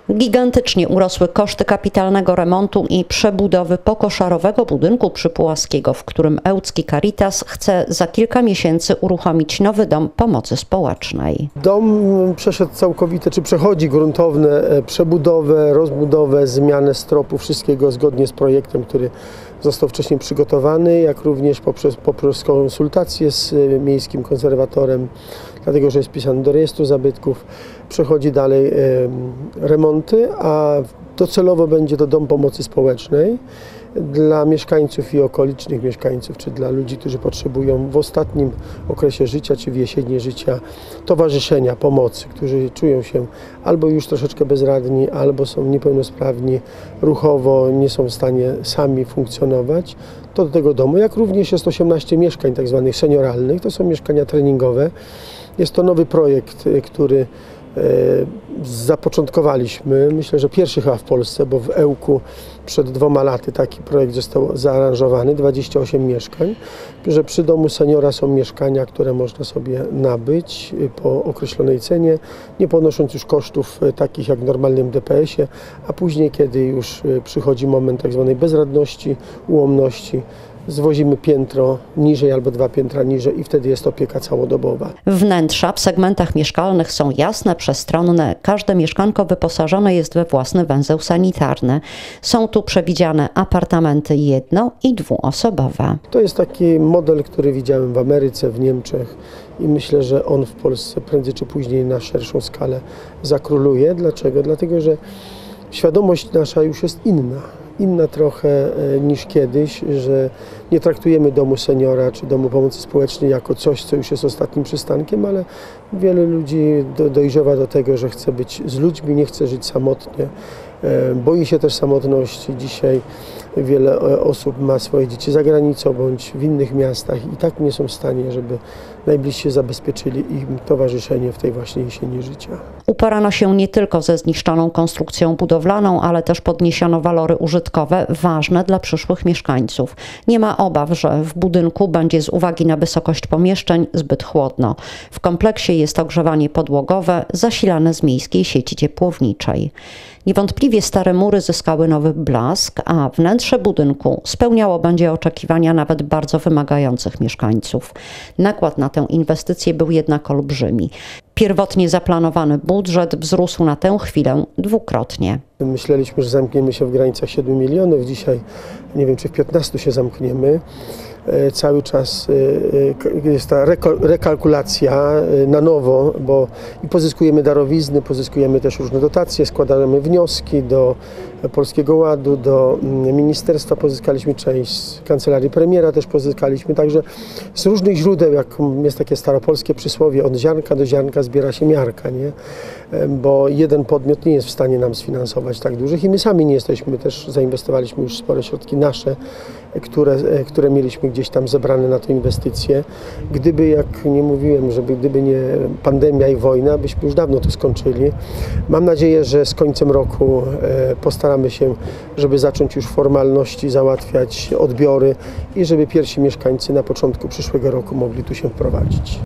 Gigantycznie urosły koszty kapitalnego remontu i przebudowy pokoszarowego budynku Przypułaskiego, w którym Ełcki Caritas chce za kilka miesięcy uruchomić nowy dom pomocy społecznej. Dom przeszedł całkowite, czy przechodzi gruntowne przebudowę, rozbudowę, zmianę stropu, wszystkiego zgodnie z projektem, który został wcześniej przygotowany, jak również poprzez konsultacje z miejskim konserwatorem, dlatego że jest wpisany do rejestru zabytków. Przechodzi dalej remonty, a docelowo będzie to dom pomocy społecznej dla mieszkańców i okolicznych mieszkańców, czy dla ludzi, którzy potrzebują w ostatnim okresie życia, czy w jesieni życia towarzyszenia, pomocy, którzy czują się albo już troszeczkę bezradni, albo są niepełnosprawni ruchowo, nie są w stanie sami funkcjonować, to do tego domu. Jak również jest 18 mieszkań tak zwanych senioralnych, to są mieszkania treningowe. Jest to nowy projekt, który zapoczątkowaliśmy, myślę, że pierwszy chyba w Polsce, bo w Ełku przed 2 laty taki projekt został zaaranżowany, 28 mieszkań, że przy domu seniora są mieszkania, które można sobie nabyć po określonej cenie, nie ponosząc już kosztów takich jak w normalnym DPS-ie, a później, kiedy już przychodzi moment tak zwanej bezradności, ułomności, zwozimy piętro niżej albo 2 piętra niżej i wtedy jest opieka całodobowa. Wnętrza w segmentach mieszkalnych są jasne, przestronne. Każde mieszkanko wyposażone jest we własny węzeł sanitarny. Są tu przewidziane apartamenty jedno- i dwuosobowe. To jest taki model, który widziałem w Ameryce, w Niemczech i myślę, że on w Polsce prędzej czy później na szerszą skalę zakróluje. Dlaczego? Dlatego, że świadomość nasza już jest inna trochę niż kiedyś, że nie traktujemy domu seniora czy domu pomocy społecznej jako coś, co już jest ostatnim przystankiem, ale wiele ludzi dojrzewa do tego, że chce być z ludźmi, nie chce żyć samotnie, boi się też samotności. Dzisiaj wiele osób ma swoje dzieci za granicą bądź w innych miastach i tak nie są w stanie, żeby najbliżsi zabezpieczyli im towarzyszenie w tej właśnie jesieni życia. Uporano się nie tylko ze zniszczoną konstrukcją budowlaną, ale też podniesiono walory użytkowe ważne dla przyszłych mieszkańców. Nie ma obaw, że w budynku będzie z uwagi na wysokość pomieszczeń zbyt chłodno. W kompleksie jest ogrzewanie podłogowe zasilane z miejskiej sieci ciepłowniczej. Niewątpliwie stare mury zyskały nowy blask, a wnętrze budynku spełniało będzie oczekiwania nawet bardzo wymagających mieszkańców. Nakład na tę inwestycję był jednak olbrzymi. Pierwotnie zaplanowany budżet wzrósł na tę chwilę dwukrotnie. Myśleliśmy, że zamkniemy się w granicach 7 milionów. Dzisiaj nie wiem, czy w 15 się zamkniemy. Cały czas jest ta rekalkulacja na nowo, bo i pozyskujemy darowizny, pozyskujemy też różne dotacje, składamy wnioski do Polskiego Ładu, do ministerstwa, pozyskaliśmy część z kancelarii premiera, też pozyskaliśmy, także z różnych źródeł, jak jest takie staropolskie przysłowie, od ziarnka do ziarnka zbiera się miarka, nie? Bo jeden podmiot nie jest w stanie nam sfinansować tak dużych i my sami nie jesteśmy, też zainwestowaliśmy już spore środki nasze, które mieliśmy gdzieś tam zebrane na tę inwestycję. Gdyby, jak nie mówiłem, gdyby nie pandemia i wojna, byśmy już dawno to skończyli. Mam nadzieję, że z końcem roku postaramy się, żeby zacząć już formalności, załatwiać odbiory i żeby pierwsi mieszkańcy na początku przyszłego roku mogli tu się wprowadzić.